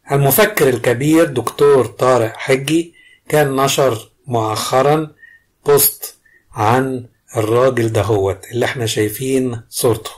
المفكر الكبير دكتور طارق حجي كان نشر مؤخرا بوست عن الراجل دهوت اللي احنا شايفين صورته،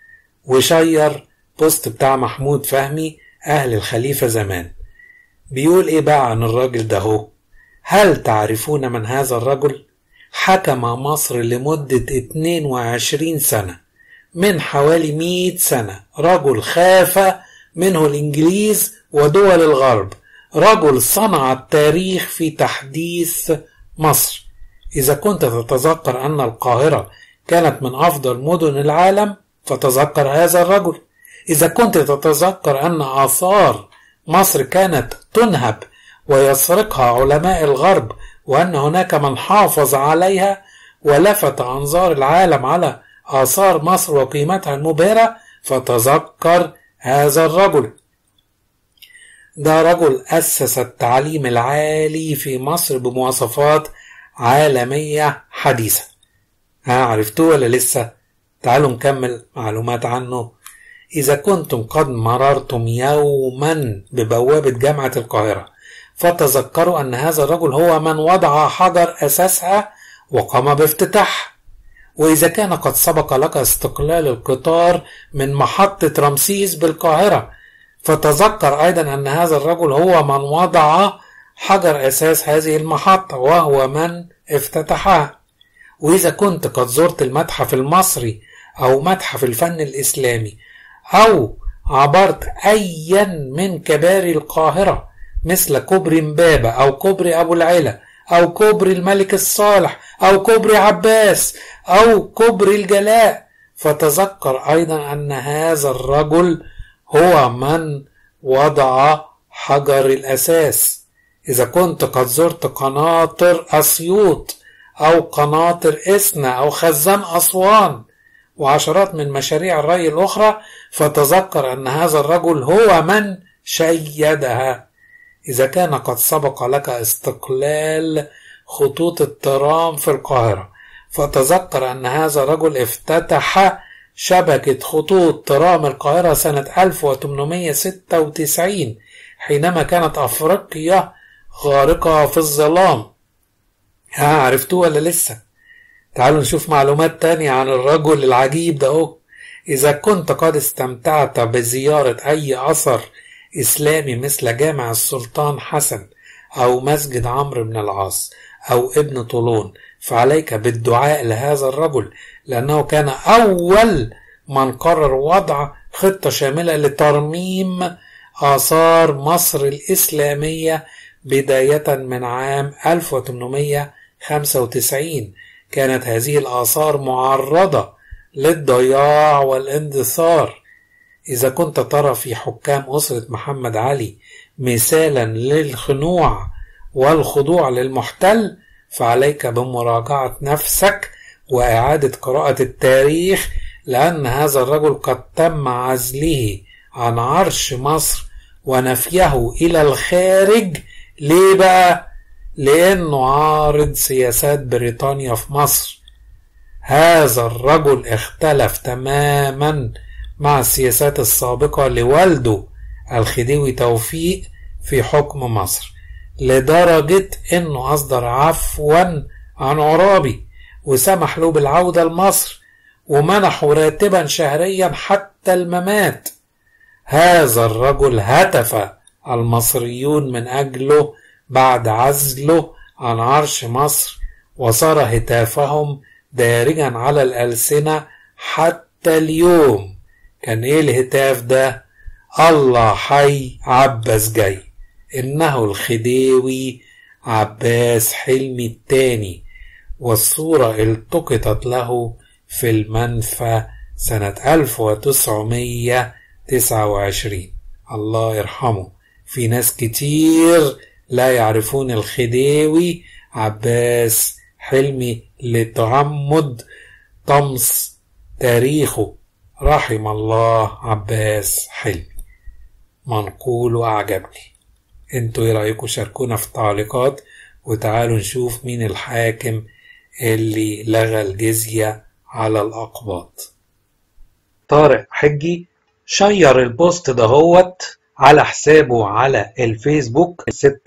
وشير بوست بتاع محمود فهمي أهل الخليفة زمان. بيقول ايه بقى عن الراجل دهو؟ هل تعرفون من هذا الرجل؟ حكم مصر لمدة 22 سنة، من حوالي 100 سنة. رجل خاف منه الإنجليز ودول الغرب، رجل صنع التاريخ في تحديث مصر. إذا كنت تتذكر أن القاهرة كانت من أفضل مدن العالم فتذكر هذا الرجل. إذا كنت تتذكر أن آثار مصر كانت تنهب ويسرقها علماء الغرب، وأن هناك من حافظ عليها ولفت أنظار العالم على آثار مصر وقيمتها المبهرة، فتذكر هذا الرجل. ده رجل أسس التعليم العالي في مصر بمواصفات عالمية حديثة. عرفتوه ولا لسه؟ تعالوا نكمل معلومات عنه. إذا كنتم قد مررتم يوما ببوابة جامعة القاهرة فتذكروا أن هذا الرجل هو من وضع حجر أساسها وقام بافتتاحها. وإذا كان قد سبق لك استقلال القطار من محطة رمسيس بالقاهرة فتذكر أيضا أن هذا الرجل هو من وضع حجر أساس هذه المحطة وهو من افتتحها. وإذا كنت قد زرت المتحف المصري أو متحف الفن الإسلامي أو عبرت أيا من كباري القاهرة مثل كوبري إمبابة أو كوبري أبو العلا أو كوبري الملك الصالح أو كوبري عباس أو كوبري الجلاء فتذكر أيضا أن هذا الرجل هو من وضع حجر الأساس. إذا كنت قد زرت قناطر أسيوط أو قناطر إسنا أو خزان أسوان وعشرات من مشاريع الري الأخرى فتذكر أن هذا الرجل هو من شيدها. إذا كان قد سبق لك استقلال خطوط الترام في القاهرة فتذكر أن هذا الرجل افتتح شبكة خطوط ترام القاهرة سنة 1896 حينما كانت أفريقيا غارقة في الظلام. عرفتوه ولا لسه؟ تعالوا نشوف معلومات تانية عن الرجل العجيب ده. إذا كنت قد استمتعت بزيارة أي أثر إسلامي مثل جامع السلطان حسن أو مسجد عمرو بن العاص أو ابن طولون فعليك بالدعاء لهذا الرجل، لأنه كان أول من قرر وضع خطة شاملة لترميم آثار مصر الإسلامية بداية من عام 1895. كانت هذه الآثار معرضة للضياع والاندثار. إذا كنت ترى في حكام أسرة محمد علي مثالا للخنوع والخضوع للمحتل فعليك بمراجعة نفسك وإعادة قراءة التاريخ، لأن هذا الرجل قد تم عزله عن عرش مصر ونفيه إلى الخارج. ليه بقى؟ لأنه عارض سياسات بريطانيا في مصر. هذا الرجل اختلف تماما مع السياسات السابقة لوالده الخديوي توفيق في حكم مصر، لدرجة انه اصدر عفوا عن عرابي وسمح له بالعودة لمصر ومنحه راتبا شهريا حتى الممات. هذا الرجل هتف المصريون من اجله بعد عزله عن عرش مصر، وصار هتافهم دارجا على الألسنة حتى اليوم. كان ايه الهتاف ده؟ الله حي عباس جاي. انه الخديوي عباس حلمي الثاني، والصورة التقطت له في المنفى سنة 1929. الله يرحمه. في ناس كتير لا يعرفون الخديوي عباس حلمي لتعمد طمس تاريخه. رحم الله عباس حلمي. منقول وأعجبني. انتوا ايه رأيكم؟ شاركونا في التعليقات وتعالوا نشوف مين الحاكم اللي لغى الجزية على الأقباط. طارق حجي شير البوست دهوت على حسابه على الفيسبوك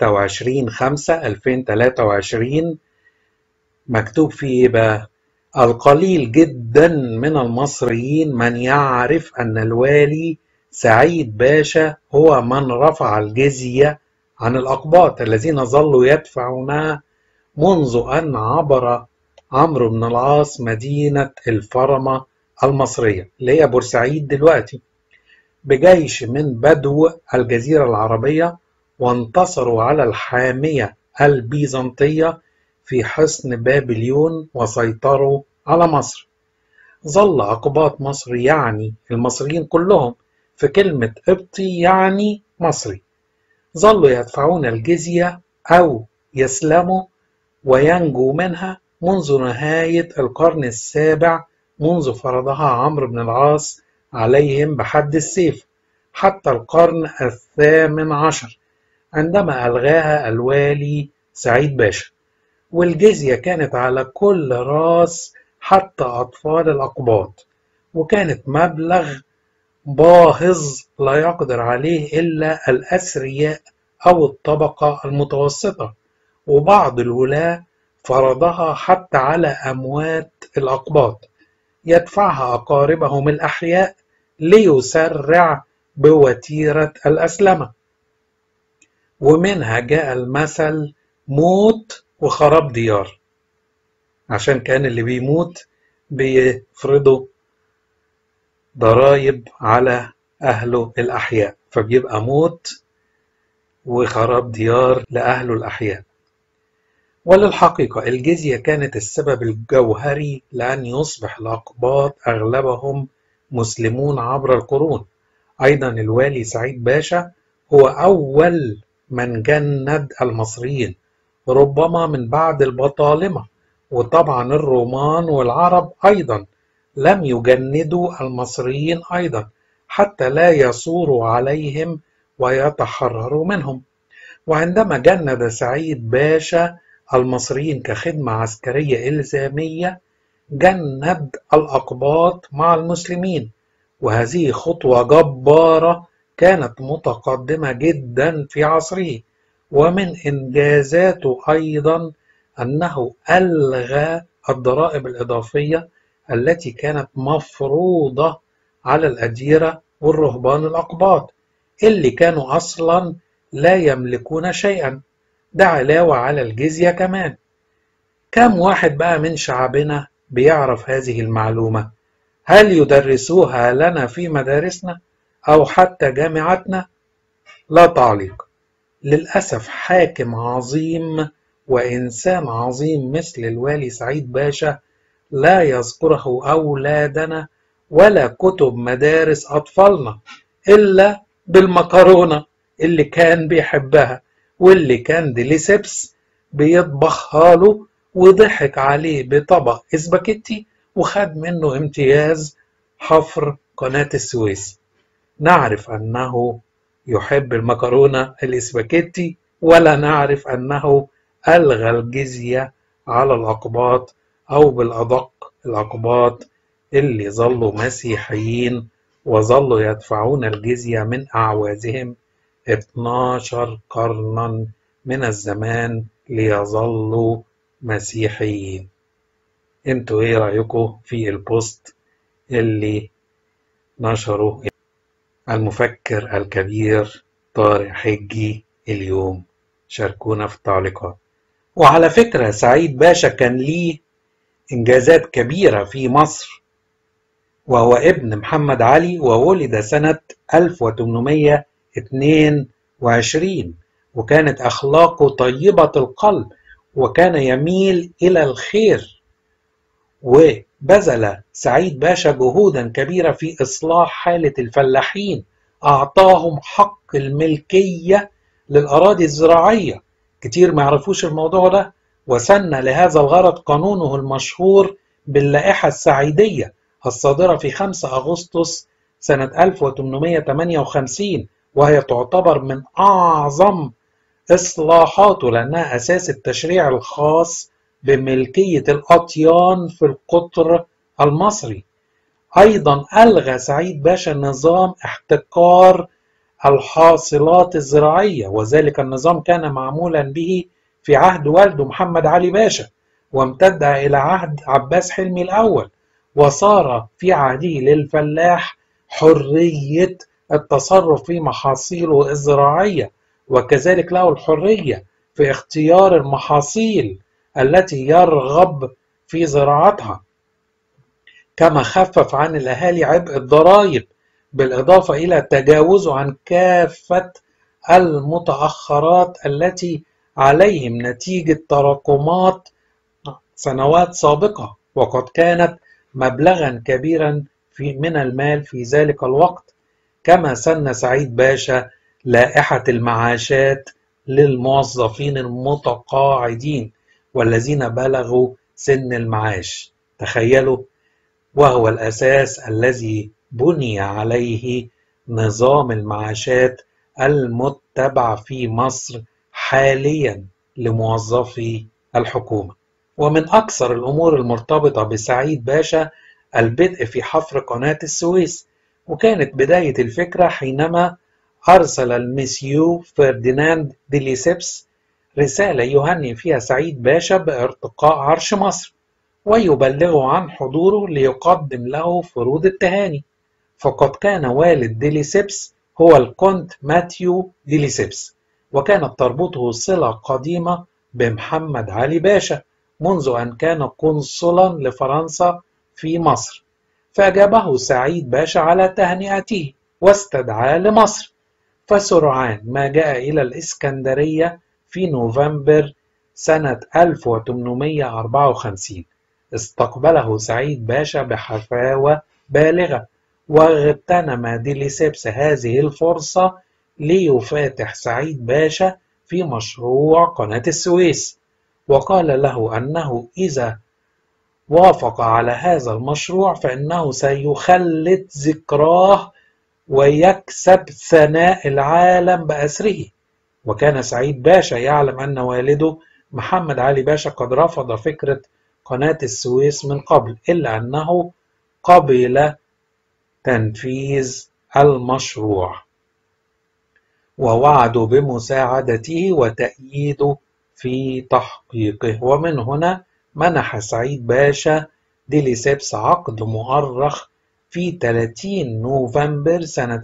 26/5/2023 مكتوب فيه بقى: القليل جدا من المصريين من يعرف أن الوالي سعيد باشا هو من رفع الجزية عن الأقباط الذين ظلوا يدفعونها منذ أن عبر عمرو بن العاص مدينة الفرمة المصرية اللي هي بورسعيد دلوقتي بجيش من بدو الجزيرة العربية، وانتصروا على الحامية البيزنطية في حصن بابليون وسيطروا على مصر. ظل أقباط مصر يعني المصريين كلهم، في كلمة قبطي يعني مصري، ظلوا يدفعون الجزية أو يسلموا وينجوا منها منذ نهاية القرن السابع، منذ فرضها عمرو بن العاص عليهم بحد السيف، حتى القرن ال18 عندما ألغاها الوالي سعيد باشا. والجزية كانت على كل راس حتى أطفال الأقباط، وكانت مبلغ باهظ لا يقدر عليه إلا الأثرياء أو الطبقة المتوسطة، وبعض الولاة فرضها حتى على أموات الأقباط يدفعها أقاربهم الأحياء ليسرع بوتيرة الأسلمة. ومنها جاء المثل موت وخراب ديار، عشان كان اللي بيموت بيفرضوا ضرائب على أهله الأحياء، فبيبقى موت وخراب ديار لأهله الأحياء. وللحقيقة الجزية كانت السبب الجوهري لأن يصبح الأقباط أغلبهم مسلمون عبر القرون. أيضا الوالي سعيد باشا هو أول من جند المصريين، ربما من بعد البطالمة، وطبعا الرومان والعرب أيضا لم يجندوا المصريين أيضا حتى لا يثوروا عليهم ويتحرروا منهم. وعندما جند سعيد باشا المصريين كخدمة عسكرية إلزامية، جند الأقباط مع المسلمين، وهذه خطوة جبارة كانت متقدمة جدا في عصره. ومن إنجازاته أيضا أنه ألغى الضرائب الإضافية التي كانت مفروضة على الأديرة والرهبان الأقباط اللي كانوا أصلا لا يملكون شيئا، ده علاوة على الجزية كمان. كم واحد بقى من شعبنا بيعرف هذه المعلومة؟ هل يدرسوها لنا في مدارسنا أو حتى جامعاتنا؟ لا تعليق. للأسف حاكم عظيم وإنسان عظيم مثل الوالي سعيد باشا لا يذكره أولادنا ولا كتب مدارس أطفالنا إلا بالمكرونة اللي كان بيحبها، واللي كان ديليسيبس بيطبخها له وضحك عليه بطبق اسباجيتي وخد منه امتياز حفر قناة السويس. نعرف أنه يحب المكرونة الاسباجيتي، ولا نعرف أنه ألغى الجزية على الأقباط، أو بالأدق الأقباط اللي ظلوا مسيحيين وظلوا يدفعون الجزية من أعوازهم 12 قرنا من الزمان ليظلوا مسيحيين. انتوا ايه رأيكم في البوست اللي نشره المفكر الكبير طارق حجي اليوم؟ شاركونا في التعليقات. وعلى فكرة سعيد باشا كان ليه إنجازات كبيرة في مصر، وهو ابن محمد علي، وولد سنة 1822، وكانت أخلاقه طيبة القلب وكان يميل إلى الخير. وبذل سعيد باشا جهودا كبيرة في إصلاح حالة الفلاحين، أعطاهم حق الملكية للأراضي الزراعية، كتير ما يعرفوش الموضوع ده، وسن لهذا الغرض قانونه المشهور باللائحة السعيدية الصادرة في 5 أغسطس سنة 1858، وهي تعتبر من أعظم إصلاحاته لأنها أساس التشريع الخاص بملكية الأطيان في القطر المصري. أيضا ألغى سعيد باشا نظام احتكار الحاصلات الزراعية، وذلك النظام كان معمولا به في عهد والده محمد علي باشا، وامتد إلى عهد عباس حلمي الأول، وصار في عهده للفلاح حرية التصرف في محاصيله الزراعية، وكذلك له الحرية في اختيار المحاصيل التي يرغب في زراعتها، كما خفف عن الأهالي عبء الضرائب، بالإضافة إلى تجاوزه عن كافة المتأخرات التي عليهم نتيجة تراكمات سنوات سابقة، وقد كانت مبلغا كبيرا من المال في ذلك الوقت. كما سن سعيد باشا لائحة المعاشات للموظفين المتقاعدين والذين بلغوا سن المعاش، تخيلوا، وهو الأساس الذي بني عليه نظام المعاشات المتبع في مصر حاليا لموظفي الحكومة. ومن أكثر الأمور المرتبطة بسعيد باشا البدء في حفر قناة السويس، وكانت بداية الفكرة حينما أرسل المسيو فرديناند دي ليسيبس رسالة يهني فيها سعيد باشا بارتقاء عرش مصر، ويبلغه عن حضوره ليقدم له فروض التهاني، فقد كان والد دي ليسيبس هو الكونت ماتيو دي ليسيبس، وكانت تربطه صلة قديمة بمحمد علي باشا منذ أن كان قنصلا لفرنسا في مصر، فأجابه سعيد باشا على تهنئته واستدعاه لمصر، فسرعان ما جاء إلى الإسكندرية في نوفمبر سنة 1854. استقبله سعيد باشا بحفاوة بالغة، واغتنم دي ليسيبس هذه الفرصة ليفاتح سعيد باشا في مشروع قناة السويس، وقال له أنه إذا وافق على هذا المشروع فإنه سيخلد ذكراه ويكسب ثناء العالم بأسره. وكان سعيد باشا يعلم أن والده محمد علي باشا قد رفض فكرة قناة السويس من قبل، إلا أنه قبل تنفيذ المشروع، ووعدوا بمساعدته وتأييده في تحقيقه. ومن هنا منح سعيد باشا دي ليسيبس عقد مؤرخ في 30 نوفمبر سنة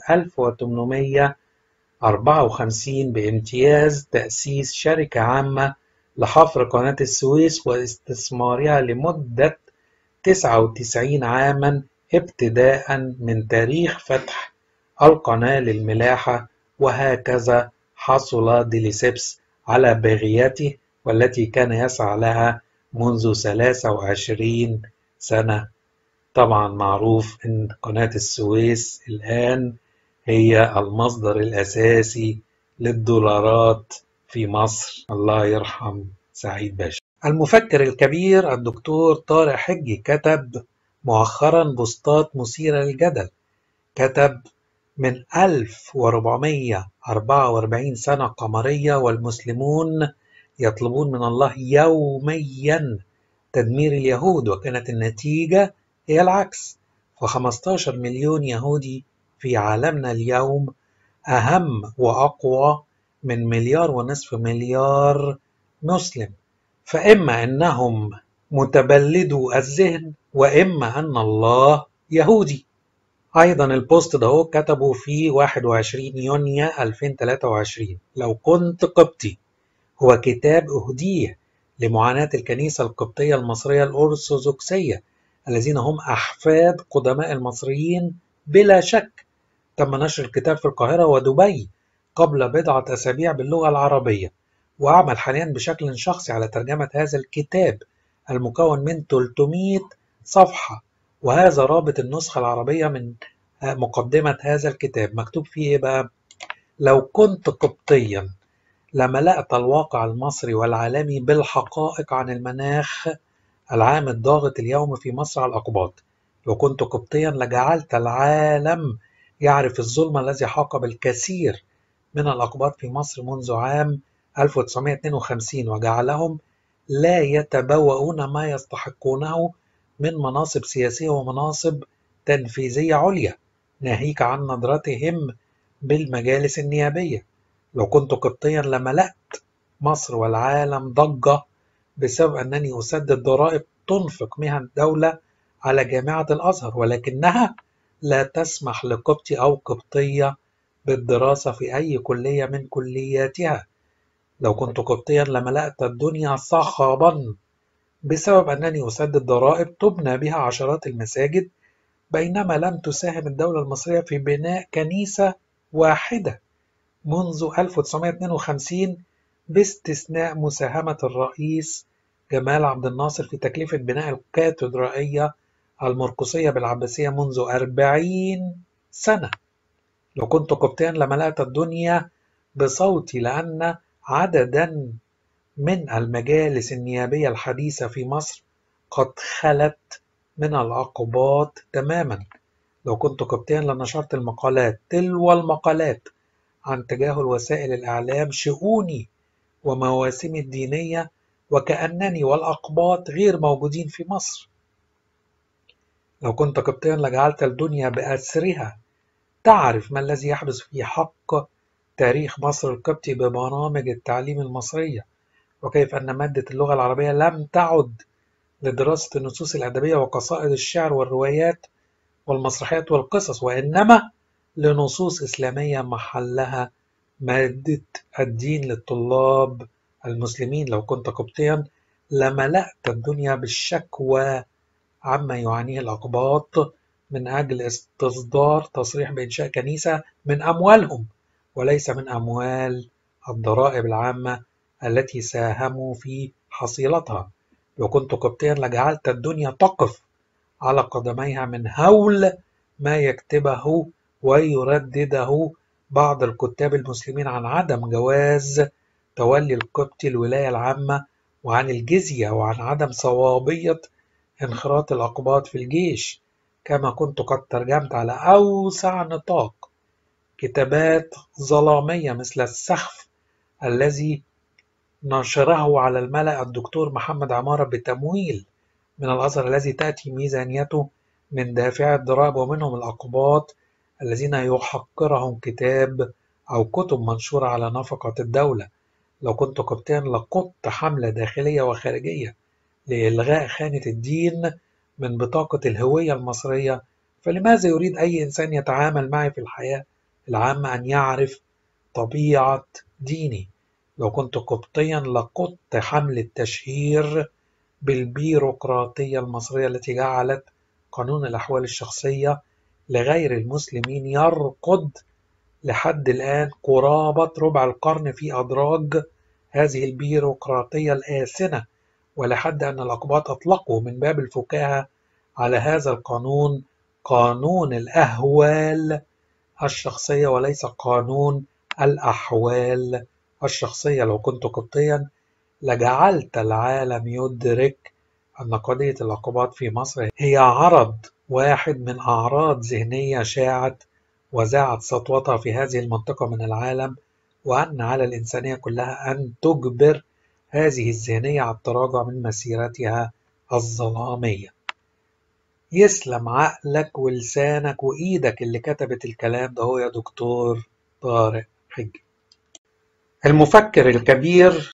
1854 بامتياز تأسيس شركة عامة لحفر قناة السويس واستثمارها لمدة 99 عاما ابتداء من تاريخ فتح القناة للملاحة. وهكذا حصل دي ليسيبس على باغيته والتي كان يسعى لها منذ 23 سنة. طبعا معروف أن قناة السويس الآن هي المصدر الأساسي للدولارات في مصر. الله يرحم سعيد باشا. المفكر الكبير الدكتور طارق حجي كتب مؤخرا بوستات مثيرة للجدل، كتب: من 1444 سنة قمرية والمسلمون يطلبون من الله يوميا تدمير اليهود، وكانت النتيجة هي العكس، ف15 مليون يهودي في عالمنا اليوم أهم وأقوى من 1.5 مليار مسلم، فإما أنهم متبلدو الذهن وإما أن الله يهودي. أيضا البوست ده كتبوا في 21 يونيو 2023: لو كنت قبطي، هو كتاب أهديه لمعاناة الكنيسة القبطية المصرية الأرثوذكسية الذين هم أحفاد قدماء المصريين بلا شك. تم نشر الكتاب في القاهرة ودبي قبل بضعة أسابيع باللغة العربية، وأعمل حاليا بشكل شخصي على ترجمة هذا الكتاب المكون من 300 صفحة، وهذا رابط النسخة العربية من مقدمة هذا الكتاب. مكتوب فيه إيه بقى؟ لو كنت قبطيا لملأت الواقع المصري والعالمي بالحقائق عن المناخ العام الضاغط اليوم في مصر على الأقباط. لو كنت قبطيا لجعلت العالم يعرف الظلم الذي حاق بالكثير من الأقباط في مصر منذ عام 1952 وجعلهم لا يتبوؤون ما يستحقونه من مناصب سياسية ومناصب تنفيذية عليا، ناهيك عن نظرتهم بالمجالس النيابية. لو كنت قبطيا لملأت مصر والعالم ضجة بسبب أنني أسدد ضرائب تنفق بها الدولة على جامعة الأزهر، ولكنها لا تسمح لقبطي أو قبطية بالدراسة في أي كلية من كلياتها. لو كنت قبطيا لملأت الدنيا صخبا بسبب أنني أسدد ضرائب تبنى بها عشرات المساجد، بينما لم تساهم الدولة المصرية في بناء كنيسة واحدة منذ 1952 باستثناء مساهمة الرئيس جمال عبد الناصر في تكلفة بناء الكاتدرائية المرقسية بالعباسية منذ 40 سنة. لو كنت قبطيا لملأت الدنيا بصوتي، لأن عددا من المجالس النيابية الحديثة في مصر قد خلت من العقوبات تماما. لو كنت قبطيا لنشرت المقالات تلو المقالات عن تجاهل وسائل الإعلام شؤوني ومواسمي الدينية، وكأنني والأقباط غير موجودين في مصر. لو كنت قبطيا لجعلت الدنيا بأسرها تعرف ما الذي يحدث في حق تاريخ مصر القبطي ببرامج التعليم المصرية، وكيف أن مادة اللغة العربية لم تعد لدراسة النصوص الأدبية وقصائد الشعر والروايات والمسرحيات والقصص، وإنما لنصوص إسلامية محلها مادة الدين للطلاب المسلمين. لو كنت قبطيا لملأت الدنيا بالشكوى عما يعانيه الأقباط من أجل استصدار تصريح بإنشاء كنيسة من أموالهم وليس من أموال الضرائب العامة التي ساهموا في حصيلتها. لو كنت قبطيا لجعلت الدنيا تقف على قدميها من هول ما يكتبه ويردده بعض الكتاب المسلمين عن عدم جواز تولي القبطي الولاية العامة، وعن الجزية، وعن عدم صوابية انخراط الأقباط في الجيش، كما كنت قد ترجمت على أوسع نطاق كتابات ظلامية مثل السخف الذي نشره على الملأ الدكتور محمد عمارة بتمويل من الأزهر، الذي تأتي ميزانيته من دافع الضرائب، ومنهم الأقباط الذين يحقرهم كتاب أو كتب منشورة على نفقة الدولة. لو كنت قبطيا لقدت حملة داخلية وخارجية لإلغاء خانة الدين من بطاقة الهوية المصرية. فلماذا يريد أي إنسان يتعامل معي في الحياة العامة أن يعرف طبيعة ديني؟ لو كنت قبطيا لقدت حملة تشهير بالبيروقراطية المصرية التي جعلت قانون الأحوال الشخصية لغير المسلمين يرقد لحد الآن قرابة ربع القرن في أدراج هذه البيروقراطية الآسنة، ولحد أن الأقباط أطلقوا من باب الفكاهة على هذا القانون قانون الأهوال الشخصية وليس قانون الأحوال الشخصية. لو كنت قبطيا لجعلت العالم يدرك أن قضية الأقباط في مصر هي عرض واحد من أعراض ذهنية شاعت وزاعت سطوتها في هذه المنطقة من العالم، وأن على الإنسانية كلها أن تجبر هذه الذهنية على التراجع من مسيرتها الظلامية. يسلم عقلك ولسانك وإيدك اللي كتبت الكلام ده هو يا دكتور طارق حجي. المفكر الكبير